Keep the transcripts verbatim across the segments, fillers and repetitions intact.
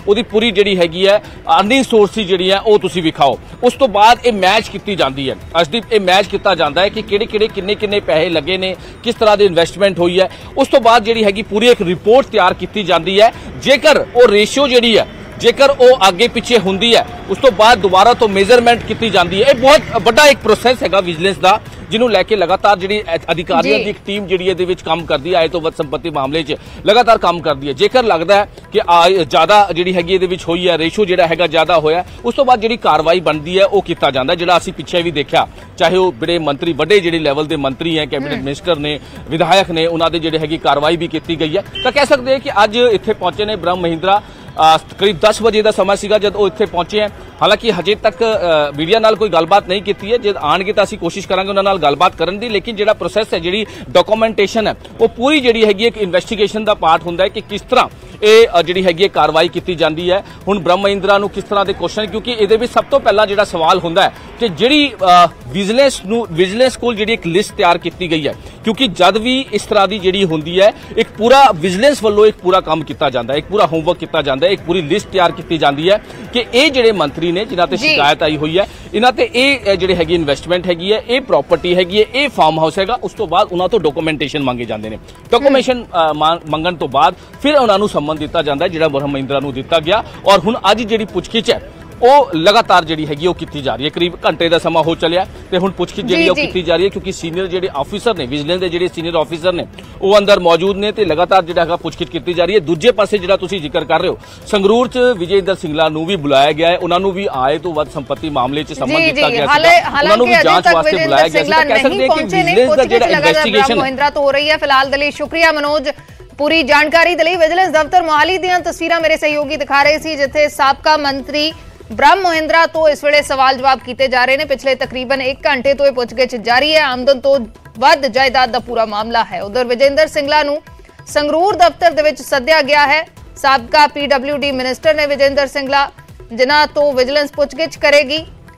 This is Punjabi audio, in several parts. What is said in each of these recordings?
ਉਹਦੀ ਪੂਰੀ ਜਿਹੜੀ ਹੈਗੀ ਹੈ अर्निंग सोर्सिस ਜਿਹੜੀ ਹੈ ਉਹ ਤੁਸੀਂ ਵਿਖਾਓ। ਉਸ ਤੋਂ ਬਾਅਦ ਇਹ ਮੈਚ ਕੀਤੀ ਜਾਂਦੀ ਹੈ, ਅਸਦੀਪ ਇਹ ਮੈਚ ਕੀਤਾ ਜਾਂਦਾ ਹੈ ਕਿ ਕਿਹੜੇ ਕਿਹੜੇ ਕਿੰਨੇ ਕਿੰਨੇ ਪੈਸੇ ਲੱਗੇ ਨੇ, ਕਿਸ ਤਰ੍ਹਾਂ ਦੀ ਇਨਵੈਸਟਮੈਂਟ ਹੋਈ ਹੈ। ਉਸ ਤੋਂ ਬਾਅਦ ਜਿਹੜੀ ਹੈਗੀ ਪੂਰੀ ਇੱਕ ਰਿਪੋਰਟ ਤਿਆਰ ਕੀਤੀ ਜਾਂਦੀ ਹੈ। ਜੇਕਰ ਉਹ ਰੇਸ਼ੀਓ ਜਿਹੜੀ ਹੈ जेकर वो आगे पिछे होंदी है उस तो बाद दोबारा तो मेजरमेंट की जाती है। बहुत बड़ा एक प्रोसैस है विजिलेंस का जिन्हों लैके लगातार जी अधिकारियों की एक टीम जी काम करती है, आय तो वध संपत्ति मामले च लगातार काम करती है। जेकर लगता है कि ज़्यादा जी हैगी हुई है, रेशो जो है ज़्यादा होया, उस तो बाद जी कार्रवाई बनती है वो किया जाता है। जो असी पिछे भी देखा चाहे वो बड़े मंत्री बड़े जो लैवल के मंत्री हैं, कैबिनेट मिनिस्टर ने, विधायक ने, उन्होंने जी हैगी कार्रवाई भी की गई है। तो कह सकते हैं कि अज इत्थे पहुंचे ने ब्रह्म महिंद्रा करीब दस बजे का समा सीगा जब वो इत्थे पहुंचे हैं। हालांकि हजे तक मीडिया नाल कोई गलबात नहीं की है, जब आएंगे तो असीं कोशिश करांगे उन्हां नाल गलबात करन दी। लेकिन जिहड़ा प्रोसैस है, जिहड़ी डॉक्यूमेंटेशन है, वो पूरी जिहड़ी हैगी एक इन्वेस्टिगेशन का पार्ट हुंदा है कि किस तरह ਇਹ ਜਿਹੜੀ ਹੈਗੀ ਕਾਰਵਾਈ ਕੀਤੀ ਜਾਂਦੀ ਹੈ। ਹੁਣ ਬ੍ਰਹਮ ਮਹਿੰਦਰਾ ਨੂੰ ਕਿਸ ਤਰ੍ਹਾਂ ਦੇ ਕੁਐਸਚਨ, ਕਿਉਂਕਿ ਇਹਦੇ ਵਿੱਚ ਸਭ ਤੋਂ ਪਹਿਲਾਂ ਜਿਹੜਾ ਸਵਾਲ ਹੁੰਦਾ ਹੈ ਕਿ ਜਿਹੜੀ ਵਿਜੀਲੈਂਸ ਨੂੰ ਵਿਜੀਲੈਂਸ ਕੋਲ ਜਿਹੜੀ ਇੱਕ ਲਿਸਟ ਤਿਆਰ ਕੀਤੀ ਗਈ ਹੈ, ਕਿਉਂਕਿ ਜਦ ਵੀ ਇਸ ਤਰ੍ਹਾਂ ਦੀ ਜਿਹੜੀ ਹੁੰਦੀ ਹੈ ਇੱਕ ਪੂਰਾ ਵਿਜੀਲੈਂਸ ਵੱਲੋਂ ਇੱਕ ਪੂਰਾ ਕੰਮ ਕੀਤਾ ਜਾਂਦਾ ਹੈ, ਇੱਕ ਪੂਰਾ ਹੋਮਵਰਕ ਕੀਤਾ ਜਾਂਦਾ ਹੈ, ਇੱਕ ਪੂਰੀ ਲਿਸਟ ਤਿਆਰ ਕੀਤੀ ਜਾਂਦੀ ਹੈ ਕਿ ਇਹ ਜਿਹੜੇ ਮੰਤਰੀ ਨੇ ਜਿਨ੍ਹਾਂ ਤੇ ਸ਼ਿਕਾਇਤ ਆਈ ਹੋਈ ਹੈ, ਇਹਨਾਂ ਤੇ ਇਹ ਜਿਹੜੇ ਹੈਗੀ ਇਨਵੈਸਟਮੈਂਟ ਹੈਗੀ ਹੈ, ਇਹ ਪ੍ਰਾਪਰਟੀ ਹੈਗੀ ਹੈ, ਇਹ ਫਾਰਮ ਹਾਊਸ ਹੈਗਾ। ਉਸ ਤੋਂ ਬਾਅਦ ਉਹਨਾਂ ਤੋਂ ਡਾਕੂਮੈਂਟੇਸ਼ਨ ਮੰਗੇ ਜਾਂਦੇ ਨੇ। ਡਾਕੂਮੈਂਟੇਸ਼ਨ ਮੰਗਣ ਤੋਂ ਬਾਅਦ ਫਿਰ ਉਹਨਾਂ ਨੂੰ ਸੰਮਨ दिता जाता है, जिहड़ा ब्रह्म महिंद्रा नूं दिता गया। और हुण अज जिहड़ी पुछगिछ है वो लगातार जिहड़ी हैगी वो कीती जा रही है। करीब घंटे का समा हो चलिया ते हुण पुछगिछ जिहड़ी वो कीती जा रही है, क्योंकि सीनियर जिहड़े ऑफिसर ने विजिलेंस दे जिहड़े सीनियर ऑफिसर ने वो अंदर मौजूद ने ते लगातार जिहड़ा हैगा पुछगिछ कीती जा रही है। दूजे पासे जिहड़ा तुसीं जिक्र कर रहे हो संगरूर च विजयइंदर सिंगला नूं भी बुलाया गया है, उन्हां नूं भी आए तो वध संपत्ति मामले च सम्मन दिता गया है, उन्हां नूं भी जांच वास्ते बुलाया गया है। कह सकते हैं कि विजिलेंस दा जिहड़ा इन्वेस्टिगेशन महिंद्रा तो हो रही है। फिलहाल दे लई शुक्रिया मनोज, पूरी जानकारी दे लई। विजिलेंस दफ्तर मोहाली दीआं तस्वीरां मेरे सहयोगी दिखा रहे सी, जिथे साबका मंत्री ब्रह्म महिंद्रा तो इस वेले सवाल जवाब किए जा रहे हैं। पिछले तकरीबन एक घंटे तो यह पुछगिछ जारी है। आमदन तो वध जायदाद का पूरा मामला है। उधर विजयइंदर सिंगला नूं संगरूर दफ्तर दे विच सद्दिया गया है। साबका पी डब्ल्यू डी मिनिस्टर ने विजयइंदर सिंगला, जिन्हां तो विजिलेंस पुछगिछ करेगी।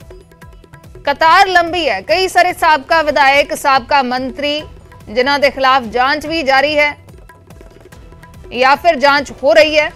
कतार लंबी है, कई सारे साबका विधायक, साबका मंत्री जिन्हां दे खिलाफ जांच भी जारी है या फिर जांच हो रही है।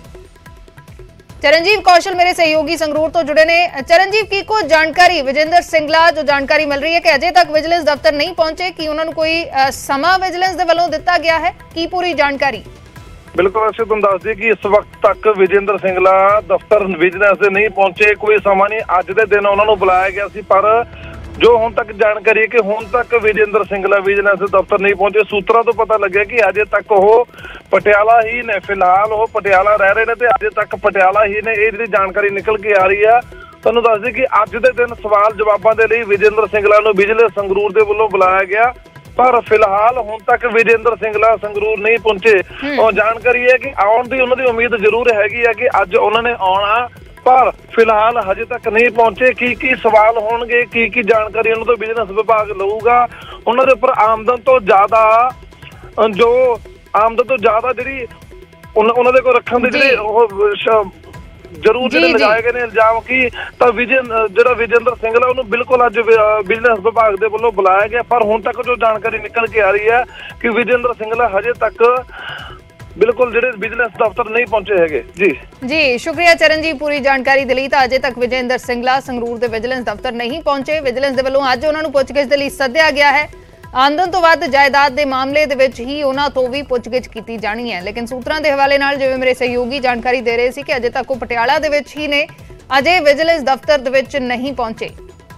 चरणजीव कौशल मेरे सहयोगी संगरूर तो जुड़े ने। चरणजीव की कोई जानकारी विजयइंदर सिंगला जो जानकारी मिल रही है कि अजे तक विजिलेंस दफ्तर नहीं पहुंचे, कि उन्होंने कोई समा विजिलेंस दे वल्लों दिता गया है, की पूरी जानकारी? बिल्कुल असीं तुहानूं दस दईए कि इस वक्त तक विजयइंदर सिंगला दफ्तर विजिलेंस दे नहीं पहुंचे, कोई समा नहीं। अज दे दिन उन्होंने बुलाया गया सी, पर जो हुण तक जानकारी है कि हुण तक विजयइंदर सिंगला विजिलेंस दफ्तर नहीं पहुंचे। सूत्रों तो पता लगे कि अजे तक वो पटियाला ही ने, फिलहाल वो पटियाला रह रहे हैं, अजे तक पटियाला ही ने। ये जानकारी निकल के आ रही है। तुहानूं दस दी कि अज दे दिन सवाल जवाबां दे लई विजयइंदर सिंगला नूं विजिलेंस संगरूर दे वल्लों बुलाया गया, पर फिलहाल हुण तक विजयइंदर सिंगला संगरूर नहीं पहुंचे। और जानकारी है कि आउण दी उन्हां दी उम्मीद जरूर हैगी है कि अज उन्होंने आउणा, पर फिलहाल हजे तक नहीं पहुंचे। की की सवाल होणगे, की की जानकारी उन्होंने तो विजिलेंस विभाग लऊगा। उन्होंने उपर आमदन तो ज्यादा जो आमदन तो ज्यादा जी उन्होंने को रखने के जिहड़े जरूर जिहड़े लगाए गए ने इल्जाम की, तो विजय जिहड़ा विजयइंदर सिंगला उन्होंने बिल्कुल अज विजिलेंस विभाग के वल्लों बुलाया गया। पर हुण तक जो जानकारी निकल के आ रही है कि विजयइंदर सिंगला हजे तक बिल्कुल जिहड़े विजिलेंस दफ्तर नहीं पहुंचे हैगे। जी जी शुक्रिया चरणजीव पूरी जानकारी दे लई। तां अजे तक विजयइंदर सिंगला संगरूर दे विजिलेंस दफ्तर नहीं पहुंचे। विजिलेंस दे वल्लों अज उन्हां नूं पुछगिछ दे लई सद्दिया गया है। आमदन तो वध जायदाद के मामले दे विच ही उन्हां तो भी पुछगिछ की जानी है। लेकिन सूत्रां के हवाले नाल जिवें मेरे सहयोगी जानकारी दे रहे सी कि अजे तक वो पटियाला दे विच ही ने, अजे विजिलेंस दफ्तर दे विच नहीं पहुंचे।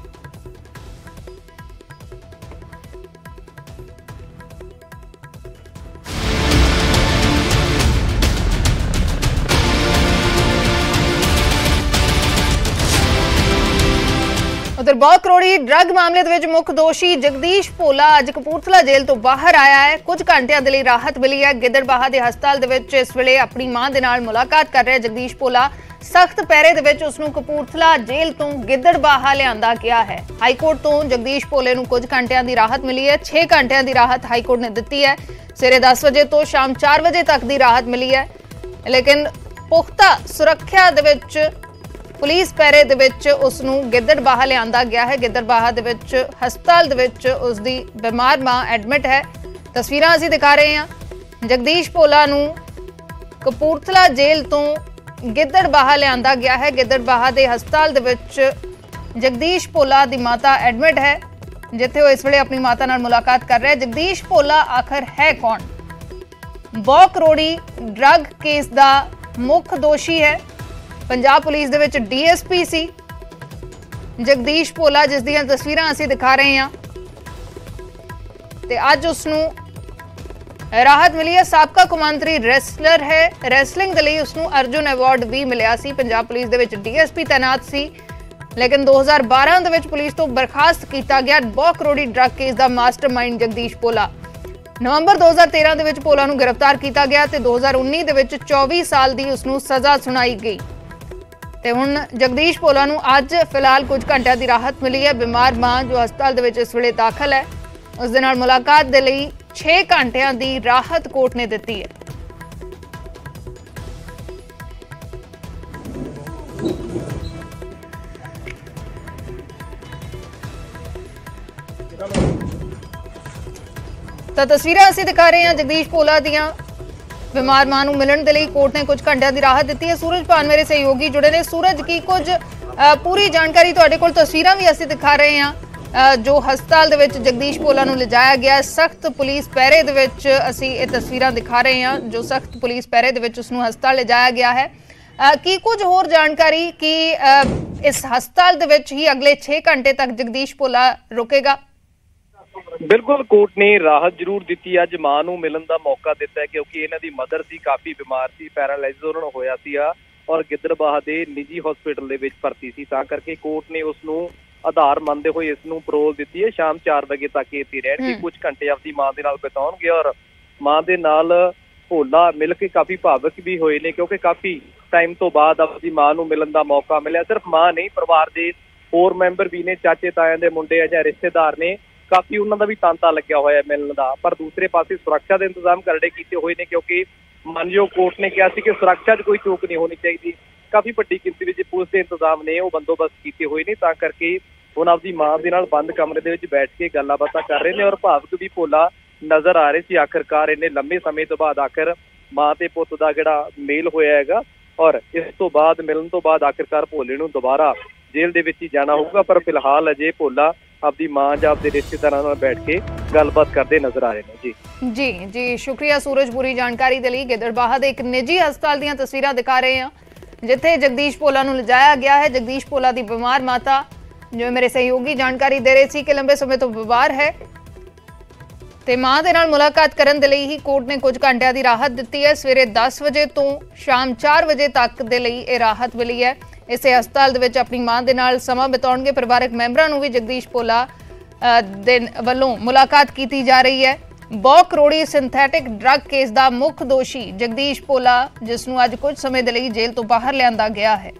उधर बहुत करोड़ी ड्रग मामले दे विच मुख दोषी जगदीश भोला अज कपूरथला जेल तो बाहर आया है। कुछ घंटियां दे लई राहत मिली है। गिद्दड़बाहा दे हस्पताल दे विच इस वेले अपनी मां दे नाल मुलाकात कर रहा है जगदीश भोला। सख्त पैरे दे विच उसनूं कपूरथला जेल तो गिद्दड़बाहा लिआंदा गया है। हाईकोर्ट तो जगदीश भोले नूं कुछ घंटियां दी राहत मिली है। छे घंटियां दी राहत हाईकोर्ट ने दित्ती है। सवेरे दस बजे तो शाम चार बजे तक दी राहत मिली है, लेकिन पुख्ता सुरक्षा दे विच पुलिस पैरे दे विच उसनूं गिद्दड़बाहा लिआंदा गया है। गिद्दड़बाहा दे विच हस्पताल दे विच उसदी बीमार मां एडमिट है। तस्वीरां असीं दिखा रहे हैं। जगदीश भोला नूं कपूरथला जेल तो ਗਿੱਦੜਬਾਹਾ ਲਿਆਂਦਾ ਗਿਆ ਹੈ। ਗਿੱਦੜਬਾਹਾ ਦੇ ਹਸਪਤਾਲ ਦੇ ਵਿੱਚ ਜਗਦੀਸ਼ ਭੋਲਾ ਦੀ ਮਾਤਾ ਐਡਮਿਟ ਹੈ, ਜਿੱਥੇ ਉਹ ਇਸ ਵੇਲੇ ਆਪਣੀ ਮਾਤਾ ਨਾਲ ਮੁਲਾਕਾਤ ਕਰ ਰਿਹਾ ਹੈ। ਜਗਦੀਸ਼ ਭੋਲਾ ਆਖਰ ਹੈ ਕੌਣ? ਬਹੁ ਕਰੋੜੀ ਡਰੱਗ ਕੇਸ ਦਾ ਮੁੱਖ ਦੋਸ਼ੀ ਹੈ। ਪੰਜਾਬ ਪੁਲਿਸ ਦੇ ਵਿੱਚ ਡੀਐਸਪੀ ਸੀ ਜਗਦੀਸ਼ ਭੋਲਾ, ਜਿਸ ਦੀਆਂ ਤਸਵੀਰਾਂ ਅਸੀਂ ਦਿਖਾ ਰਹੇ ਹਾਂ ਤੇ ਅੱਜ ਉਸ ਨੂੰ ਰਾਹਤ ਮਿਲੀ ਹੈ। ਸਾਬਕਾ ਕੌਮਾਂਤਰੀ ਰੈਸਲਰ ਹੈ, ਰੈਸਲਿੰਗ ਦੇ ਲਈ ਉਸ ਨੂੰ ਅਰਜੁਨ ਅਵਾਰਡ ਵੀ ਮਿਲਿਆ ਸੀ। ਪੰਜਾਬ ਪੁਲਿਸ ਦੇ ਵਿੱਚ ਡੀਐਸਪੀ ਤੈਨਾਤ ਸੀ, ਲੇਕਿਨ ਦੋ ਹਜ਼ਾਰ ਬਾਰਾਂ ਦੇ ਵਿੱਚ ਪੁਲਿਸ ਤੋਂ ਬਰਖਾਸਤ ਕੀਤਾ ਗਿਆ। ਬਹੁ ਕਰੋੜੀ ਡਰੱਗ ਕੇਸ ਦਾ ਮਾਸਟਰਮਾਈਂਡ ਜਗਦੀਸ਼ ਭੋਲਾ। ਨਵੰਬਰ ਦੋ ਹਜ਼ਾਰ ਤੇਰਾਂ ਦੇ ਵਿੱਚ ਭੋਲਾ ਨੂੰ ਗ੍ਰਿਫਤਾਰ ਕੀਤਾ ਗਿਆ ਤੇ ਦੋ ਹਜ਼ਾਰ ਉੱਨੀ ਦੇ ਵਿੱਚ ਚੌਵੀ ਸਾਲ ਦੀ ਉਸ ਨੂੰ ਸਜ਼ਾ ਸੁਣਾਈ ਗਈ ਤੇ ਹੁਣ ਜਗਦੀਸ਼ ਭੋਲਾ ਨੂੰ ਅੱਜ ਫਿਲਹਾਲ ਕੁਝ ਘੰਟਿਆਂ ਦੀ ਰਾਹਤ ਮਿਲੀ ਹੈ। ਬਿਮਾਰ ਮਾਂ ਜੋ ਹਸਪਤਾਲ ਦੇ ਵਿੱਚ ਇਸ ਵੇਲੇ ਦਾਖਲ ਹੈ, ਉਸ ਦੇ ਨਾਲ ਮੁਲਾਕਾਤ ਦੇ ਲਈ ਛੇ ਘੰਟਿਆਂ ਦੀ ਰਾਹਤ ਕੋਰਟ ਨੇ ਦਿੱਤੀ ਹੈ। ਤਾਂ ਤਸਵੀਰਾਂ ਅਸੀਂ ਦਿਖਾ ਰਹੇ ਹਾਂ ਜਗਦੀਸ਼ ਭੋਲਾ ਦੀਆਂ। ਬਿਮਾਰ ਮਾਂ ਨੂੰ ਮਿਲਣ ਦੇ ਲਈ ਕੋਰਟ ਨੇ ਕੁਝ ਘੰਟਿਆਂ ਦੀ ਰਾਹਤ ਦਿੱਤੀ ਹੈ। ਸੂਰਜ ਭਾਨ ਮੇਰੇ ਸਹਿਯੋਗੀ ਜੁੜੇ ਨੇ। ਸੂਰਜ, ਕੀ ਕੁਝ ਪੂਰੀ ਜਾਣਕਾਰੀ ਤੁਹਾਡੇ ਕੋਲ? ਤਸਵੀਰਾਂ ਵੀ ਅਸੀਂ ਦਿਖਾ ਰਹੇ ਹਾਂ ਜੋ ਹਸਪਤਾਲ ਦੇ ਵਿੱਚ ਜਗਦੀਸ਼ ਭੋਲਾ ਨੂੰ ਲਿਜਾਇਆ ਗਿਆ। ਸਖਤ ਪੁਲਿਸ ਪਹਿਰੇ ਦੇ ਵਿੱਚ ਅਸੀਂ ਇਹ ਤਸਵੀਰਾਂ ਦਿਖਾ ਰਹੇ ਹਾਂ ਜੋ ਸਖਤ ਪੁਲਿਸ ਪਹਿਰੇ ਦੇ ਵਿੱਚ ਉਸ ਨੂੰ ਹਸਪਤਾਲ ਲਿਜਾਇਆ ਗਿਆ ਹੈ। ਕੀ ਕੁਝ ਹੋਰ ਜਾਣਕਾਰੀ ਕਿ ਇਸ ਹਸਪਤਾਲ ਦੇ ਵਿੱਚ ਹੀ ਅਗਲੇ ਛੇ ਘੰਟੇ ਤੱਕ ਜਗਦੀਸ਼ ਭੋਲਾ ਰੁਕੇਗਾ? बिल्कुल, कोर्ट ने राहत जरूर दी। अज मां नूं मिलन का मौका दिता है क्योंकि इन्हां दी मदर सी काफ़ी बीमार सी, पैरालाइज उन्हां नूं होया सी और गिद्दड़बाहा दे निजी हॉस्पिटल दे विच भर्ती सी। तां करके कोर्ट ने उस नूं आधार मनते हुए इस नूं परोल दी है। शाम चार बजे तक इत्थे रहणगे, कुछ घंटे अपनी मां दे नाल बिताउणगे और मां दे नाल भोला मिल के काफ़ी भावुक भी होए ने क्योंकि काफ़ी टाइम तो बाद अपनी मां नूं मिलन का मौका मिलिया। सिर्फ मां नहीं, परिवार के होर मैंबर भी ने, चाचे तायां दे मुंडे या रिश्तेदार ने, काफ़ी उन्होंने भी तांता लग्या होया मिलने का। पर दूसरे पासे सुरक्षा के इंतजाम करने किए हुए हैं क्योंकि मानयोग कोर्ट ने कहा कि सुरक्षा कोई चूक नहीं होनी चाहिए। काफ़ी वड्डी गिनती में पुलिस के इंतजाम ने वो बंदोबस्त किए हुए हैं। तां करके हुण आपदी मां दे नाल बंद कमरे दे विच बैठ के गल्लां बातां कर रहे हैं और भावुक भी भोला नज़र आ रहे सी। आखिरकार इन्ने लंबे समय तो बाद आखिर मां ते पुत दा जिहड़ा मेल होया हैगा और इस तो बाद मिलन तो बाद आखिरकार भोले नूं दोबारा जेल दे विच ही जाना होगा। पर फिलहाल अजे भोला अपनी मां या अपने रिश्तेदारों नाल बैठ के गलबात करते नजर आ रहे हैं। जी जी जी शुक्रिया सूरज, पूरी जानकारी दे लई। गिद्दड़बाहा दे एक निजी हस्पताल दीयां तस्वीरां दिखा रहे हैं जिथे जगदीश भोला नूं लिजाया गया है। जगदीश भोला दी बीमार माता जो मेरे सहयोगी जानकारी दे रहे सी कि लंबे समय तो बीमार है ते मां दे नाल मुलाकात करन दे लई ही कोर्ट ने कुछ घंटिਆਂ ਦੀ ਰਾਹਤ ਦਿੱਤੀ ਹੈ। ਸਵੇਰੇ दस ਵਜੇ ਤੋਂ ਸ਼ਾਮ चार ਵਜੇ ਤੱਕ ਦੇ ਲਈ ਇਹ ਰਾਹਤ ਮਿਲੀ ਹੈ। ਇਸੇ ਹਸਪਤਾਲ ਦੇ ਵਿੱਚ ਆਪਣੀ ਮਾਂ ਦੇ ਨਾਲ ਸਮਾਂ ਬਿਤਾਉਣਗੇ ਪਰਿਵਾਰਕ ਮੈਂਬਰਾਂ ਨੂੰ ਵੀ ਜਗਦੀਸ਼ ਭੋਲਾ ਦੇ ਵੱਲੋਂ ਮੁਲਾਕਾਤ ਕੀਤੀ ਜਾ ਰਹੀ ਹੈ। ਬਹੁ ਕਰੋੜੀ ਸਿੰਥੈਟਿਕ ਡਰੱਗ ਕੇਸ ਦਾ ਮੁੱਖ ਦੋਸ਼ੀ ਜਗਦੀਸ਼ ਭੋਲਾ, ਜਿਸ ਨੂੰ ਅੱਜ ਕੁਝ ਸਮੇਂ ਦੇ ਲਈ ਜੇਲ੍ਹ ਤੋਂ ਬਾਹਰ ਲਿਆਂਦਾ ਗਿਆ ਹੈ।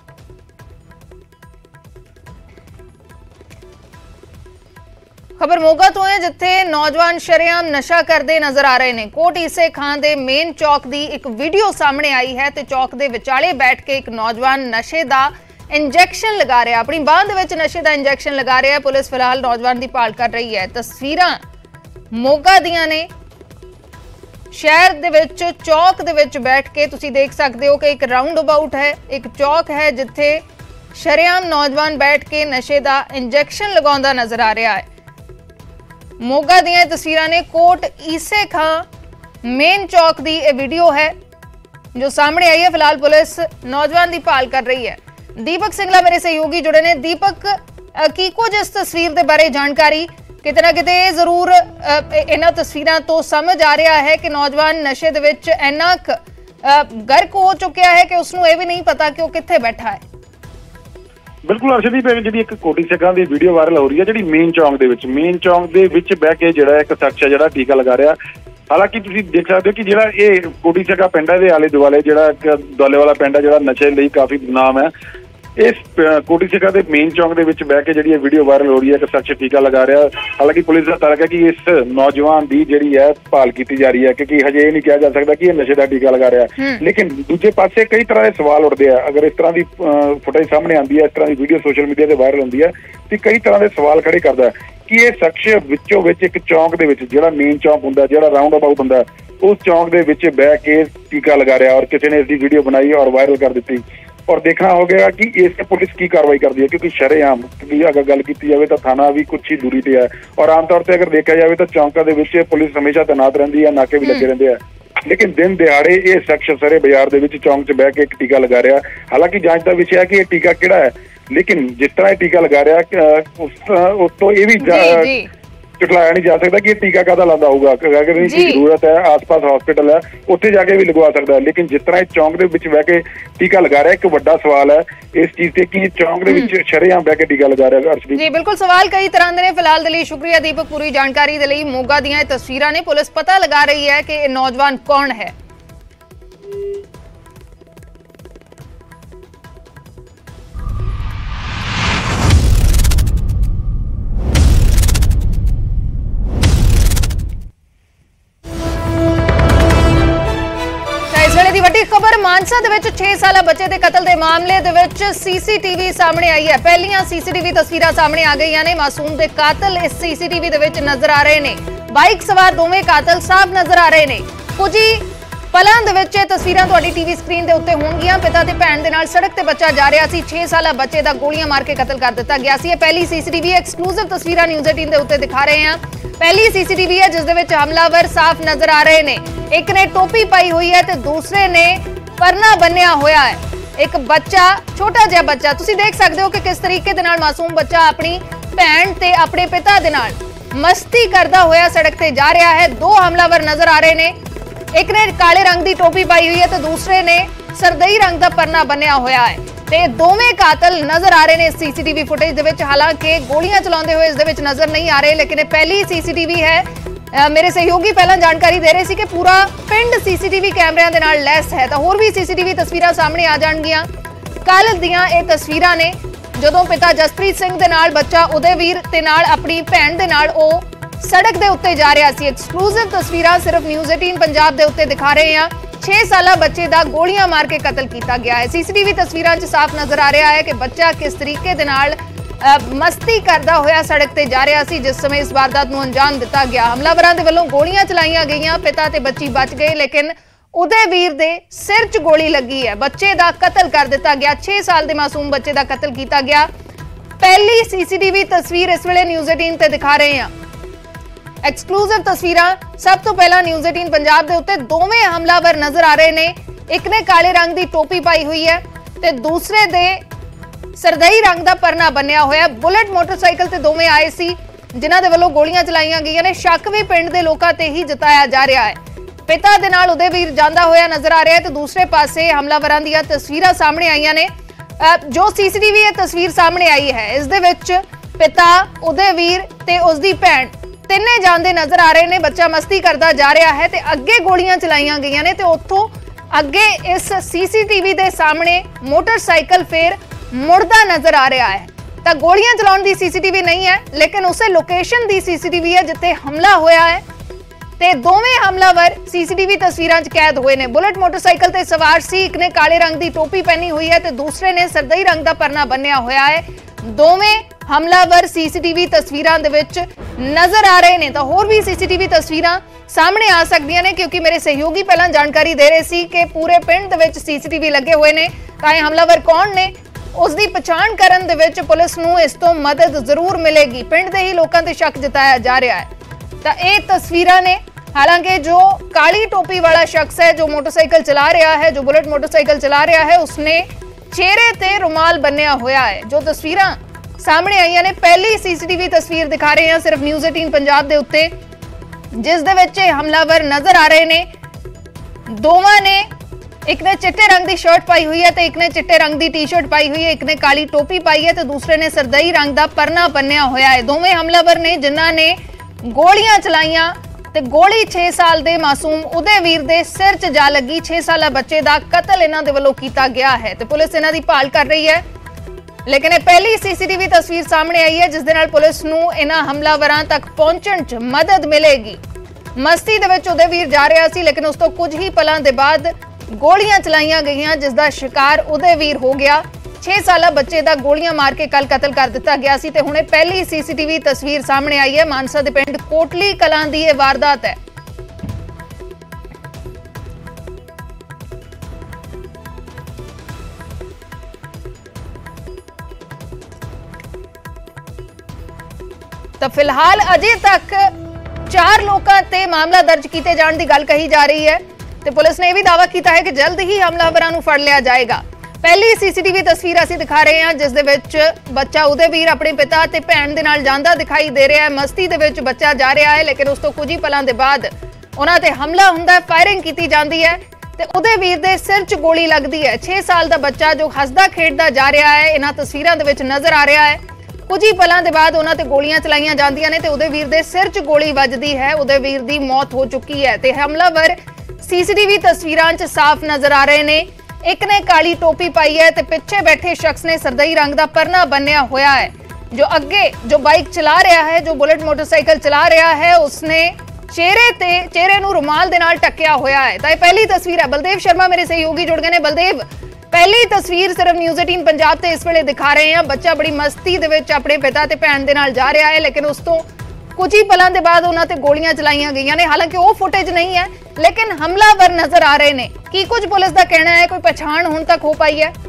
खबर मोगा तो है जिथे नौजवान शरेआम नशा करते नजर आ रहे हैं। कोट ईसे खां दे मेन चौक की एक वीडियो सामने आई है तो चौक के विचाले बैठ के एक नौजवान नशे का इंजैक्शन लगा रहा, अपनी बांह दे विच नशे का इंजैक्शन लगा रहा है। पुलिस फिलहाल नौजवान की भाल कर रही है। तस्वीरां मोगा दियां ने, शहर दे विच चौक दे विच बैठ के तुसीं देख सकते हो कि एक राउंड अबाउट है, एक चौक है जिथे शरेआम नौजवान बैठ के नशे का इंजैक्शन लगाउंदा नजर आ रहा है। मोगा दियां तस्वीरां ने, कोट ईसे खां मेन चौक की यह वीडियो है जो सामने आई है। फिलहाल पुलिस नौजवान की भाल कर रही है। दीपक सिंगला मेरे सहयोगी जुड़े ने। दीपक, की कुछ इस तस्वीर के बारे जानकारी? किते ना किते जरूर इन्हां तस्वीरां तो समझ आ रहा है कि नौजवान नशे दे विच इन्ना गर्क हो चुका है कि उसनूं यह भी नहीं पता कि वह कित्थे बैठा है। बिल्कुल अर्शदीप, जी एक कोटी सिखां की वीडियो वायरल हो रही है जी मेन चौक दे विच मेन चौक दे विच बह के जिहड़ा एक शख्स है जिहड़ा टीका लगा रहा। हालांकि तुसीं देख सकते हो कि जिहड़ा ये कोटी सिखा पिंड है आले दुआले जिहड़ा दुआले वाला पिंड है जिहड़ा नशे लई काफ़ी नाम है। इस कोटी सिखा के मेन चौक के विच बह के जिहड़ी वीडियो वायरल हो रही है, एक शख्स टीका लगा रहा। हालांकि पुलिस का तर्क है कि इस नौजवान की जिहड़ी है भाल की जा रही है क्योंकि हजे ये नहीं कहा जा सकता कि यह नशे का टीका लगा रहा है। लेकिन दूजे पासे कई तरह के सवाल उठते हैं। अगर इस तरह की फुटेज सामने आती है, इस तरह की वीडियो सोशल मीडिया से वायरल होती है तो कई तरह के सवाल खड़े करता है कि यह शख्स विचों विच एक चौक के विच जिहड़ा मेन चौक हुंदा, जिहड़ा राउंड अबाउट हुंदा, उस चौंक दे विच बह के टीका लगा रहा और किसी ने इसकी वीडियो बनाई और वायरल कर दी। और देखना हो गया कि इस पे पुलिस की कार्रवाई करती है, क्योंकि शरेआम की अगर गल की जाए तो थाना भी कुछ ही दूरी पे है और आमतौर पर अगर देखा जाए तो चौंकों के विच पुलिस हमेशा तैनात रहती है, नाके भी लगे रहते हैं। लेकिन दिन दिहाड़े ये शख्स सरे बाजार के विच चौंक च बह के एक टीका लगा रहा। हालांकि जांच का विषय है कि यह टीका किहड़ा है, लेकिन जिस तरह टीका लगा रहा उस तो ये भी चुटलाया नहीं जा सकता कि टीका कादा लाता होगा। अगर इनकी जरूरत है, आसपास हॉस्पिटल है, उत्थे जाके भी लगवा सकता है। लेकिन जिस तरह चौंक दे विच बह के टीका लगा रहा है, एक बड़ा सवाल है इस चीज से कि चौंक दे विच शरेआम बह के टीका लगा रहा है। जी बिल्कुल, सवाल कई तरह के ने। फिलहाल दे लई शुक्रिया दीपक, पूरी जानकारी दे लई। मोगा दीयां तस्वीरां ने, पुलिस पता लगा रही है कि नौजवान कौन है। ਵੱਡੀ ਖਬਰ ਮਾਨਸਾ ਦੇ ਵਿੱਚ ਛੇ ਸਾਲਾ ਬੱਚੇ ਦੇ ਕਤਲ ਦੇ ਮਾਮਲੇ ਦੇ ਵਿੱਚ ਸੀਸੀਟੀਵੀ ਸਾਹਮਣੇ ਆਈ ਹੈ। ਪਹਿਲੀਆਂ ਸੀਸੀਟੀਵੀ ਤਸਵੀਰਾਂ ਸਾਹਮਣੇ ਆ ਗਈਆਂ ਨੇ। ਮਾਸੂਮ ਦੇ ਕਾਤਲ ਇਸ ਸੀਸੀਟੀਵੀ ਦੇ ਵਿੱਚ ਨਜ਼ਰ ਆ ਰਹੇ ਨੇ। ਬਾਈਕ ਸਵਾਰ ਦੋਵੇਂ ਕਾਤਲ ਸਾਫ਼ ਨਜ਼ਰ ਆ ਰਹੇ ਨੇ। ਕੁਝ ਹੀ ਪਲਾਂ ਦੇ ਵਿੱਚ ਇਹ ਤਸਵੀਰਾਂ ਤੁਹਾਡੀ ਟੀਵੀ ਸਕਰੀਨ ਦੇ ਉੱਤੇ ਹੋਣਗੀਆਂ। ਪਿਤਾ ਤੇ ਭੈਣ ਦੇ ਨਾਲ ਸੜਕ ਤੇ ਬੱਚਾ ਜਾ ਰਿਹਾ ਸੀ। ਛੇ ਸਾਲਾ ਬੱਚੇ ਦਾ ਗੋਲੀਆਂ ਮਾਰ ਕੇ ਕਤਲ ਕਰ ਦਿੱਤਾ ਗਿਆ ਸੀ। ਇਹ ਪਹਿਲੀ ਸੀਸੀਟੀਵੀ ਐਕਸਕਲੂਸਿਵ ਤਸਵੀਰਾਂ ਨਿਊਜ਼ ਅਠਾਰਾਂ ਦੇ ਉੱਤੇ ਦਿਖਾ ਰਹੇ ਹਾਂ। ਪਹਿਲੀ ਸੀਸੀਟੀਵੀ ਹੈ ਜਿਸ ਦੇ ਵਿੱਚ ਹਮਲਾਵਰ ਸਾਫ਼ ਨਜ਼ਰ ਆ ਰਹੇ ਨੇ। ਇੱਕ ਨੇ ਟੋਪੀ ਪਾਈ ਹੋਈ ਹੈ ਤੇ ਦੂਸਰੇ ਨੇ ਪਰਨਾ ਬੰਨਿਆ ਹੋਇਆ ਹੈ। ਇੱਕ ਬੱਚਾ, ਛੋਟਾ ਜਿਹਾ ਬੱਚਾ, ਤੁਸੀਂ ਦੇਖ ਸਕਦੇ ਹੋ ਕਿ ਕਿਸ ਤਰੀਕੇ ਦੇ ਨਾਲ ਮਾਸੂਮ ਬੱਚਾ ਆਪਣੀ ਭੈਣ ਤੇ ਆਪਣੇ ਪਿਤਾ ਦੇ ਨਾਲ ਮਸਤੀ ਕਰਦਾ ਹੋਇਆ ਸੜਕ ਤੇ ਜਾ ਰਿਹਾ ਹੈ। ਦੋ ਹਮਲਾਵਰ ਨਜ਼ਰ ਆ ਰਹੇ ਨੇ। ਇੱਕ ਨੇ ਕਾਲੇ ਰੰਗ ਦੀ ਟੋਪੀ ਪਾਈ ਹੋਈ ਹੈ ਤੇ ਦੂਸਰੇ ਨੇ ਸਰਦਈ ਰੰਗ ਦਾ ਪਰਨਾ ਬੰਨਿਆ ਹੋਇਆ ਹੈ ਤੇ ਦੋਵੇਂ ਕਾਤਲ ਨਜ਼ਰ ਆ ਰਹੇ ਨੇ ਸੀਸੀਟੀਵੀ ਫੁਟੇਜ ਦੇ ਵਿੱਚ। ਹਾਲਾਂਕਿ ਗੋਲੀਆਂ ਚਲਾਉਂਦੇ ਹੋਏ ਇਸ ਦੇ ਵਿੱਚ ਨਜ਼ਰ ਨਹੀਂ ਆ ਰਹੇ, ਲੇਕਿਨ ਇਹ ਪਹਿਲੀ ਸੀਸੀਟੀਵੀ ਹੈ। ਮੇਰੇ ਸਹਿਯੋਗੀ ਪਹਿਲਾਂ ਜਾਣਕਾਰੀ ਦੇ ਰਹੇ ਸੀ ਕਿ ਪੂਰਾ ਪਿੰਡ ਸੀਸੀਟੀਵੀ ਕੈਮਰਿਆਂ ਦੇ ਨਾਲ ਲੈਸ ਹੈ, ਤਾਂ ਹੋਰ ਵੀ ਸੀਸੀਟੀਵੀ ਤਸਵੀਰਾਂ ਸਾਹਮਣੇ ਆ ਜਾਣਗੀਆਂ। ਕੱਲ ਦੀਆਂ ਇਹ ਤਸਵੀਰਾਂ ਨੇ ਜਦੋਂ ਪਿਤਾ ਜਸਪ੍ਰੀਤ ਸਿੰਘ ਦੇ ਨਾਲ ਬੱਚਾ ਉਦੈਵੀਰ ਤੇ ਨਾਲ ਆਪਣੀ ਭੈਣ ਦੇ ਨਾਲ ਉਹ ਸੜਕ ਦੇ ਉੱਤੇ ਜਾ ਰਿਹਾ ਸੀ। ਐਕਸਕਲੂਸਿਵ ਤਸਵੀਰਾਂ ਸਿਰਫ ਨਿਊਜ਼ ਅਠਾਰਾਂ ਪੰਜਾਬ ਦੇ ਉੱਤੇ ਦਿਖਾ ਰਹੇ ਹਾਂ। ਛੇ ਸਾਲਾ ਬੱਚੇ ਦਾ ਗੋਲੀਆਂ ਮਾਰ ਕੇ ਕਤਲ ਕੀਤਾ ਗਿਆ ਹੈ। ਸੀਸੀਟੀਵੀ ਤਸਵੀਰਾਂ 'ਚ ਸਾਫ਼ ਨਜ਼ਰ ਆ ਰਿਹਾ ਹੈ ਕਿ ਬੱਚਾ ਕਿਸ ਤਰੀਕੇ ਦੇ ਨਾਲ ਮਸਤੀ ਕਰਦਾ ਹੋਇਆ ਸੜਕ ਤੇ ਜਾ ਰਿਹਾ ਸੀ ਜਿਸ ਸਮੇਂ ਇਸ ਵਾਰਦਾਤ ਨੂੰ ਅੰਜਾਮ ਦਿੱਤਾ ਗਿਆ। ਹਮਲਾਵਰਾਂ ਦੇ ਵੱਲੋਂ ਗੋਲੀਆਂ ਚਲਾਈਆਂ ਗਈਆਂ। ਪਿਤਾ ਤੇ ਬੱਚੀ ਬਚ ਗਏ, ਲੇਕਿਨ ਉਦੈਵੀਰ ਦੇ ਸਿਰ 'ਚ ਗੋਲੀ ਲੱਗੀ ਹੈ। ਬੱਚੇ ਦਾ ਕਤਲ ਕਰ ਦਿੱਤਾ ਗਿਆ। ਛੇ ਸਾਲ ਦੇ ਮਾਸੂਮ ਬੱਚੇ ਦਾ ਕਤਲ ਕੀਤਾ ਗਿਆ। ਪਹਿਲੀ ਸੀਸੀਟੀਵੀ ਤਸਵੀਰ ਇਸ ਵੇਲੇ ਨਿਊਜ਼ ਅਠਾਰਾਂ ਤੇ ਦਿਖਾ ਰਹੇ ਹਾਂ। ਐਕਸਕਲੂਸਿਵ ਤਸਵੀਰਾਂ ਸਭ ਤੋਂ ਪਹਿਲਾਂ ਨਿਊਜ਼ ਅਠਾਰਾਂ ਪੰਜਾਬ ਦੇ ਉੱਤੇ ਦੋਵੇਂ ਹਮਲਾਵਰ ਨਜ਼ਰ ਆ ਰਹੇ ਨੇ। ਇੱਕ ਨੇ ਕਾਲੇ ਰੰਗ ਦੀ ਟੋਪੀ ਪਾਈ ਹੋਈ ਹੈ ਤੇ ਦੂਸਰੇ ਦੇ ਸਰਦਈ ਰੰਗ ਦਾ ਪਰਨਾ ਬੰਨਿਆ ਹੋਇਆ। ਬੁਲਟ ਮੋਟਰਸਾਈਕਲ ਤੇ ਦੋਵੇਂ ਆਏ ਸੀ ਜਿਨ੍ਹਾਂ ਦੇ ਵੱਲੋਂ ਗੋਲੀਆਂ ਚਲਾਈਆਂ ਗਈਆਂ ਨੇ। ਸ਼ੱਕ ਵੀ ਪਿੰਡ ਦੇ ਲੋਕਾਂ ਤੇ ਹੀ ਜਤਾਇਆ ਜਾ ਰਿਹਾ ਹੈ। ਪਿਤਾ ਦੇ ਨਾਲ ਉਦੈਵੀਰ ਜਾਂਦਾ ਹੋਇਆ ਨਜ਼ਰ ਆ ਰਿਹਾ ਹੈ ਤੇ ਦੂਸਰੇ ਪਾਸੇ ਹਮਲਾਵਰਾਂ ਦੀਆਂ ਤਸਵੀਰਾਂ ਸਾਹਮਣੇ ਆਈਆਂ ਨੇ। ਜੋ ਸੀਸੀਟੀਵੀ ਇਹ ਤਸਵੀਰ ਸਾਹਮਣੇ ਆਈ ਹੈ ਇਸ ਦੇ ਵਿੱਚ ਪਿਤਾ, ਉਦੈਵੀਰ ਤੇ ਉਸ ਦੀ ਭੈਣ ਤਿੰਨੇ ਜਾਂਦੇ ਨਜ਼ਰ ਆ ਰਹੇ ਨੇ। ਬੱਚਾ ਮਸਤੀ ਕਰਦਾ ਜਾ ਰਿਹਾ ਹੈ ਤੇ ਅੱਗੇ ਗੋਲੀਆਂ ਚਲਾਈਆਂ ਗਈਆਂ ਨੇ ਤੇ ਉੱਥੋਂ ਅੱਗੇ ਇਸ ਸੀਸੀਟੀਵੀ ਦੇ ਸਾਹਮਣੇ ਮੋਟਰਸਾਈਕਲ ਫੇਰ ਮੁੜਦਾ ਨਜ਼ਰ ਆ ਰਿਹਾ ਹੈ। ਤਾਂ ਗੋਲੀਆਂ ਚਲਾਉਣ ਦੀ ਸੀਸੀਟੀਵੀ ਨਹੀਂ ਹੈ, ਲੇਕਿਨ ਉਸੇ ਲੋਕੇਸ਼ਨ ਦੀ ਸੀਸੀਟੀਵੀ ਹੈ ਜਿੱਥੇ ਹਮਲਾ ਹੋਇਆ ਹੈ ਤੇ ਦੋਵੇਂ ਹਮਲਾਵਰ ਸੀਸੀਟੀਵੀ ਤਸਵੀਰਾਂ 'ਚ ਕੈਦ ਹੋਏ ਨੇ। ਬੁਲਟ ਮੋਟਰਸਾਈਕਲ ਤੇ ਸਵਾਰ ਸੀ। ਇੱਕ ਨੇ ਕਾਲੇ ਰੰਗ ਦੀ ਟੋਪੀ ਪਹਿਨੀ ਹੋਈ ਹੈ ਤੇ ਦੂਸਰੇ ਨੇ ਸਰਦਈ ਰੰਗ ਦਾ ਪਰਨਾ ਬੰਨਿਆ ਹੋਇਆ ਹੈ। ਦੋਵੇਂ ਹਮਲਾਵਰ ਸੀਸੀਟੀਵੀ ਤਸਵੀਰਾਂ ਦੇ ਵਿੱਚ ਨਜ਼ਰ ਆ ਰਹੇ ਨੇ। ਤਾਂ ਹੋਰ ਵੀ ਸੀਸੀਟੀਵੀ ਤਸਵੀਰਾਂ ਸਾਹਮਣੇ ਆ ਸਕਦੀਆਂ ਨੇ ਕਿਉਂਕਿ ਮੇਰੇ ਸਹਿਯੋਗੀ ਪਹਿਲਾਂ ਜਾਣਕਾਰੀ ਦੇ ਰਹੇ ਸੀ ਕਿ ਪੂਰੇ ਪਿੰਡ ਦੇ ਵਿੱਚ ਸੀਸੀਟੀਵੀ ਲੱਗੇ ਹੋਏ ਨੇ। ਤਾਂ ਇਹ ਹਮਲਾਵਰ ਕੌਣ ਨੇ ਉਸ ਦੀ ਪਛਾਣ ਕਰਨ ਦੇ ਵਿੱਚ ਪੁਲਿਸ ਨੂੰ ਇਸ ਤੋਂ ਮਦਦ ਜ਼ਰੂਰ ਮਿਲੇਗੀ। ਪਿੰਡ ਦੇ ਹੀ ਲੋਕਾਂ ਤੇ ਸ਼ੱਕ ਜਤਾਇਆ ਜਾ ਰਿਹਾ ਹੈ। ਤਾਂ ਇਹ ਤਸਵੀਰਾਂ ਨੇ। ਹਾਲਾਂਕਿ ਜੋ ਕਾਲੀ ਟੋਪੀ ਵਾਲਾ ਸ਼ਖਸ ਹੈ ਜੋ ਮੋਟਰਸਾਈਕਲ ਚਲਾ ਰਿਹਾ ਹੈ, ਜੋ ਬੁਲਟ ਮੋਟਰਸਾਈਕਲ ਚਲਾ ਰਿਹਾ ਹੈ, ਉਸਨੇ ਚਿਹਰੇ ਤੇ ਰੁਮਾਲ ਬੰਨਿਆ ਹੋਇਆ ਹੈ। ਜੋ ਤਸਵੀਰਾਂ ਸਾਹਮਣੇ ਆਈਆਂ ਨੇ ਪਹਿਲੀ ਸੀਸੀਟੀਵੀ ਤਸਵੀਰ ਦਿਖਾ ਰਹੇ ਹਾਂ ਸਿਰਫ ਨਿਊਜ਼ ਅਠਾਰਾਂ ਪੰਜਾਬ ਦੇ ਉੱਤੇ, ਜਿਸ ਦੇ ਵਿੱਚ ਹਮਲਾਵਰ ਨਜ਼ਰ ਆ ਰਹੇ ਨੇ। ਦੋਵਾਂ ਨੇ, ਇੱਕ ਨੇ ਚਿੱਟੇ ਰੰਗ ਦੀ ਸ਼ਰਟ ਪਾਈ ਹੋਈ ਹੈ ਤੇ ਇੱਕ ਨੇ ਚਿੱਟੇ ਰੰਗ ਦੀ ਟੀ-ਸ਼ਰਟ ਪਾਈ ਹੋਈ ਹੈ। ਇੱਕ ਨੇ ਕਾਲੀ ਟੋਪੀ ਪਾਈ ਹੈ ਤੇ ਦੂਸਰੇ ਨੇ ਸਰਦਈ ਰੰਗ ਦਾ ਪਰਨਾ ਬੰਨਿਆ ਹੋਇਆ ਹੈ। ਦੋਵੇਂ ਹਮਲਾਵਰ ਨੇ ਜਿਨ੍ਹਾਂ ਨੇ ਗੋਲੀਆਂ ਚਲਾਈਆਂ ਤੇ ਗੋਲੀ ਛੇ ਸਾਲ ਦੇ ਮਾਸੂਮ ਉਦੈਵੀਰ ਦੇ ਸਿਰ 'ਚ ਜਾ ਲੱਗੀ। ਛੇ ਸਾਲਾ ਬੱਚੇ ਦਾ ਕਤਲ ਇਹਨਾਂ ਦੇ ਵੱਲੋਂ ਕੀਤਾ ਗਿਆ ਹੈ ਤੇ ਪੁਲਿਸ ਇਹਨਾਂ ਦੀ ਭਾਲ ਕਰ ਰਹੀ ਹੈ। ਲੇਕਿਨ ਇਹ ਪਹਿਲੀ ਸੀਸੀਟੀਵੀ ਤਸਵੀਰ ਸਾਹਮਣੇ ਆਈ ਹੈ ਜਿਸ ਦੇ ਨਾਲ ਪੁਲਿਸ ਨੂੰ ਇਹਨਾਂ ਹਮਲਾਵਰਾਂ ਤੱਕ ਪਹੁੰਚਣ 'ਚ ਮਦਦ ਮਿਲੇਗੀ। ਮਸਤੀ ਦੇ ਵਿੱਚ ਉਦੈਵੀਰ ਜਾ ਰਿਹਾ ਸੀ, ਲੇਕਿਨ ਉਸ ਤੋਂ ਕੁਝ ਹੀ ਪਲਾਂ ਦੇ ਬਾਅਦ ਗੋਲੀਆਂ ਚਲਾਈਆਂ ਗਈਆਂ ਜਿਸ ਦਾ ਸ਼ਿਕਾਰ ਉਦੈਵੀਰ ਹੋ ਗਿਆ। ਛੇ ਸਾਲਾ ਬੱਚੇ ਦਾ ਗੋਲੀਆਂ ਮਾਰ ਕੇ ਕੱਲ ਕਤਲ ਕਰ ਦਿੱਤਾ ਗਿਆ ਸੀ ਤੇ ਹੁਣੇ ਪਹਿਲੀ ਸੀਸੀਟੀਵੀ ਤਸਵੀਰ ਸਾਹਮਣੇ ਆਈ ਹੈ। ਮਾਨਸਾ ਦੇ ਪਿੰਡ ਕੋਟਲੀ ਕਲਾਂ ਦੀ ਇਹ ਵਾਰਦਾਤ ਹੈ। ਤਾਂ ਫਿਲਹਾਲ ਅਜੇ ਤੱਕ ਚਾਰ ਲੋਕਾਂ ਤੇ ਮਾਮਲਾ ਦਰਜ ਕੀਤੇ ਜਾਣ ਦੀ ਗੱਲ ਕਹੀ ਜਾ ਰਹੀ ਹੈ ਤੇ ਪੁਲਿਸ ਨੇ ਇਹ ਵੀ ਦਾਅਵਾ ਕੀਤਾ ਹੈ ਕਿ ਜਲਦ ਹੀ ਹਮਲਾਵਰਾਂ ਨੂੰ ਫੜ ਲਿਆ ਜਾਏਗਾ। ਪਹਿਲੀ ਸੀਸੀਟੀਵੀ ਤਸਵੀਰ ਅਸੀਂ ਦਿਖਾ ਰਹੇ ਹਾਂ ਜਿਸ ਦੇ ਵਿੱਚ ਬੱਚਾ ਉਦੈਵੀਰ ਆਪਣੇ ਪਿਤਾ ਤੇ ਭੈਣ ਦੇ ਨਾਲ ਜਾਂਦਾ ਦਿਖਾਈ ਦੇ ਰਿਹਾ ਹੈ। ਮਸਤੀ ਦੇ ਵਿੱਚ ਬੱਚਾ ਜਾ ਰਿਹਾ ਹੈ ਲੇਕਿਨ ਉਸ ਤੋਂ ਕੁਝ ਹੀ ਪਲਾਂ ਦੇ ਬਾਅਦ ਉਹਨਾਂ ਤੇ ਹਮਲਾ ਹੁੰਦਾ ਹੈ, ਫਾਇਰਿੰਗ ਕੀਤੀ ਜਾਂਦੀ ਹੈ ਤੇ ਉਦੈਵੀਰ ਦੇ ਸਿਰ 'ਚ ਗੋਲੀ ਲੱਗਦੀ ਹੈ। ਛੇ ਸਾਲ ਦਾ ਬੱਚਾ ਜੋ ਹੱਸਦਾ ਖੇਡਦਾ ਜਾ ਰਿਹਾ ਹੈ ਇਹਨਾਂ ਤਸਵੀਰਾਂ ਦੇ ਵਿੱਚ ਨਜ਼ਰ ਆ ਰਿਹਾ ਹੈ। ਕੁਝ ਹੀ ਪਲਾਂ ਦੇ ਬਾਅਦ ਉਹਨਾਂ ਤੇ ਗੋਲੀਆਂ ਚਲਾਈਆਂ ਜਾਂਦੀਆਂ ਨੇ ਤੇ ਉਦੈਵੀਰ ਦੇ ਸਿਰ 'ਚ ਗੋਲੀ ਵੱਜਦੀ ਹੈ। ਉਦੈਵੀਰ ਦੀ ਮੌਤ ਹੋ ਚੁੱਕੀ ਹੈ ਤੇ ਹਮਲਾਵਰ ਸੀਸੀਟੀਵੀ ਤਸਵੀਰਾਂ 'ਚ ਸਾਫ਼ ਨਜ਼ਰ ਆ ਰਹੇ ਨੇ। ਇੱਕ ਨੇ ਕਾਲੀ ਟੋਪੀ ਪਾਈ ਹੈ ਤੇ ਪਿੱਛੇ ਬੈਠੇ ਸ਼ਖਸ ਨੇ ਸਰਦਈ ਰੰਗ ਦਾ ਪਰਨਾ ਬੰਨਿਆ ਹੋਇਆ ਹੈ। ਜੋ ਅੱਗੇ ਜੋ ਬਾਈਕ ਚਲਾ ਰਿਹਾ ਹੈ, ਜੋ ਬੁਲਟ ਮੋਟਰਸਾਈਕਲ ਚਲਾ ਰਿਹਾ ਹੈ, ਉਸਨੇ ਚਿਹਰੇ ਤੇ ਚਿਹਰੇ ਨੂੰ ਰੁਮਾਲ ਦੇ ਨਾਲ ਟੱਕਿਆ ਹੋਇਆ ਹੈ। ਤਾਂ ਇਹ ਪਹਿਲੀ ਤਸਵੀਰ ਹੈ। ਬਲਦੇਵ ਸ਼ਰਮਾ ਮੇਰੇ ਸਹਿਯੋਗੀ ਜੁੜ ਗਏ ਨੇ। ਬਲਦੇਵ, ਪਹਿਲੀ ਤਸਵੀਰ ਸਿਰਫ ਨਿਊਜ਼ ਅਠਾਰਾਂ ਪੰਜਾਬ ਤੇ ਇਸ ਵੇਲੇ ਦਿਖਾ ਰਹੇ ਹਾਂ। ਬੱਚਾ ਬੜੀ ਮਸਤੀ ਦੇ ਵਿੱਚ ਆਪਣੇ ਪਿਤਾ ਤੇ ਭੈਣ ਦੇ ਨਾਲ ਜਾ ਰਿਹਾ ਹੈ ਲੇਕਿਨ ਉਸ ਤੋਂ ਕੁਝ ਹੀ ਪਲਾਂ ਦੇ ਬਾਅਦ ਉਹਨਾਂ ਤੇ ਗੋਲੀਆਂ ਚਲਾਈਆਂ ਗਈਆਂ ਨੇ। ਹਾਲਾਂਕਿ ਉਹ ਫੁਟੇਜ ਨਹੀਂ ਹੈ ਲੇਕਿਨ ਹਮਲਾਵਰ ਨਜ਼ਰ ਆ ਰਹੇ ਨੇ। ਕੀ ਕੁਝ ਪੁਲਿਸ ਦਾ ਕਹਿਣਾ ਹੈ? ਕੋਈ ਪਛਾਣ ਹੁਣ ਤੱਕ ਹੋ ਪਾਈ ਹੈ?